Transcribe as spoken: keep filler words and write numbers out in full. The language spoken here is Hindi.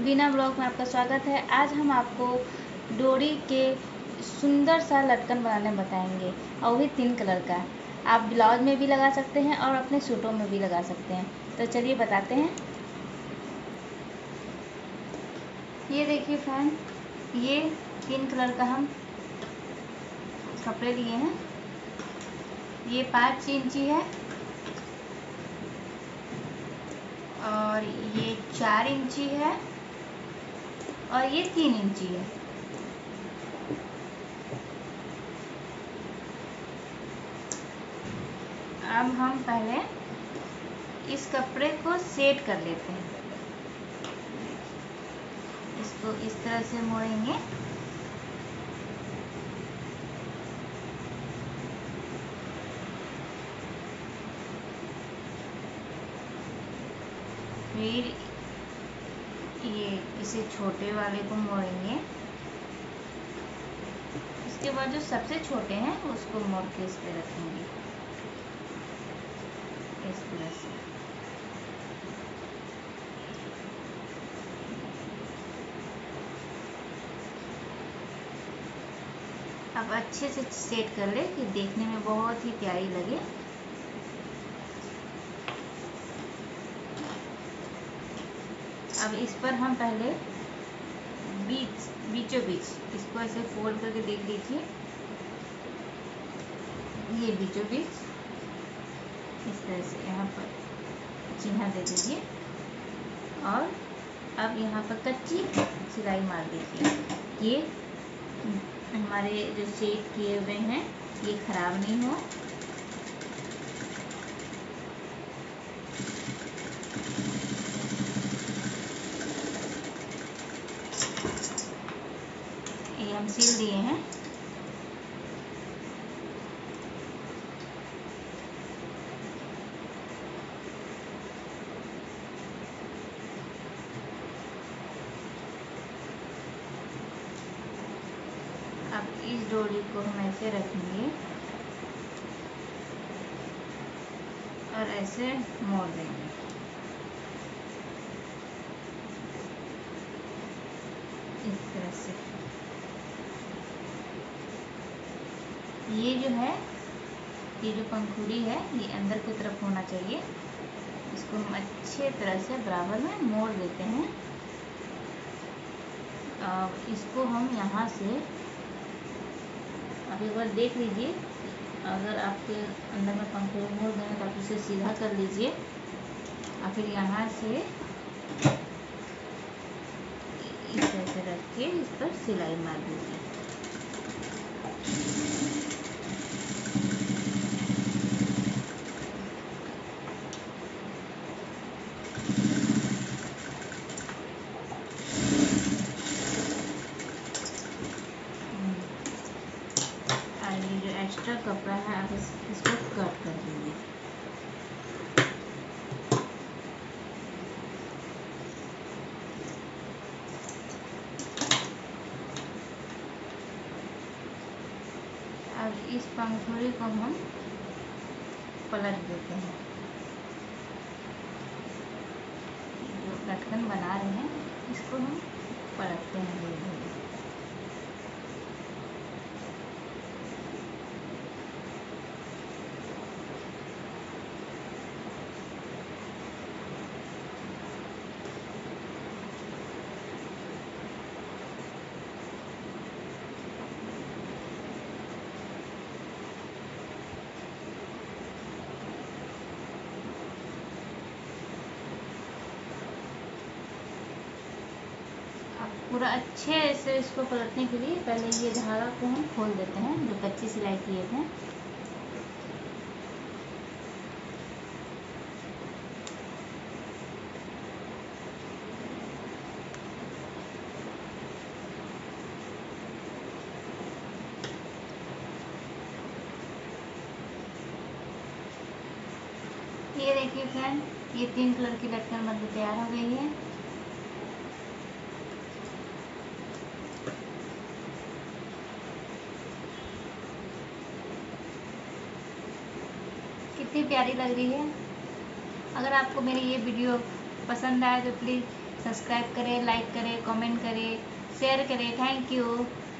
वीना ब्लॉग में आपका स्वागत है। आज हम आपको डोरी के सुंदर सा लटकन बनाने बताएंगे, और भी तीन कलर का। आप ब्लाउज में भी लगा सकते हैं और अपने सूटों में भी लगा सकते हैं। तो चलिए बताते हैं। ये देखिए फ्रेंड, ये तीन कलर का हम कपड़े लिए हैं। ये पाँच इंची है और ये चार इंची है और ये तीन इंची है। अब हम पहले इस कपड़े को सेट कर लेते हैं। इसको इस तरह से मोड़ेंगे। फिर ये इसे छोटे वाले को मोड़ेंगे। इसके बाद जो सबसे छोटे हैं उसको मोड़ के इस पे रखेंगे, इस तरह से। अब अच्छे से सेट कर ले कि देखने में बहुत ही प्यारी लगे। अब इस पर हम पहले बीच बीचों बीच इसको ऐसे फोल्ड करके देख लीजिए। ये बीचों बीच इस तरह से यहाँ पर चिन्ह दे दीजिए और अब यहाँ पर कच्ची सिलाई मार दीजिए। ये हमारे जो सेट किए हुए हैं ये खराब नहीं हो। ये हम सील दिए हैं। अब इस डोरी को हम ऐसे रखेंगे और ऐसे मोड़ देंगे। इस तरह से ये जो है, ये जो पंखुड़ी है ये अंदर की तरफ होना चाहिए। इसको हम अच्छे तरह से बराबर में मोड़ देते हैं। अब इसको हम यहाँ से अब एक बार देख लीजिए। अगर आपके अंदर में पंखुड़ी मोड़ दें तो आप इसे सीधा कर लीजिए और फिर यहाँ से इस तरह से रख के इस पर सिलाई मार दीजिए। ये जो एक्स्ट्रा कपड़ा है आप इस, इसको कट कर दीजिए। अब इस पंखुड़ी को हम पलट देते हैं। जो लटकन बना रहे हैं इसको हम पलटते हैं धीरे धीरे। पूरा अच्छे से इसको पलटने के लिए पहले ये धागा को हम खोल देते हैं जो कच्ची सिलाई किए थे। ये देखिए फ्रेंड, ये तीन कलर की लटकन बनकर तैयार हो गई है। कितनी प्यारी लग रही है। अगर आपको मेरी ये वीडियो पसंद आए तो प्लीज़ सब्सक्राइब करें, लाइक करें, कमेंट करें, शेयर करें। Thank you.